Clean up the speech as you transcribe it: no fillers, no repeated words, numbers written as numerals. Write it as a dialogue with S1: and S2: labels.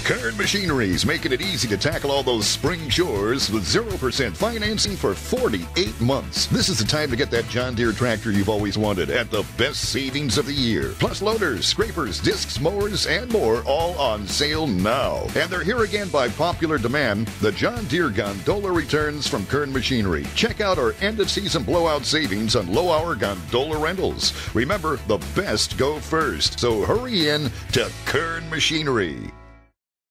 S1: Kern Machinery's making it easy to tackle all those spring chores with 0% financing for 48 months. This is the time to get that John Deere tractor you've always wanted at the best savings of the year. Plus loaders, scrapers, discs, mowers, and more all on sale now. And they're here again by popular demand. The John Deere Gondola returns from Kern Machinery. Check out our end-of-season blowout savings on low-hour gondola rentals. Remember, the best go first. So hurry in to Kern Machinery.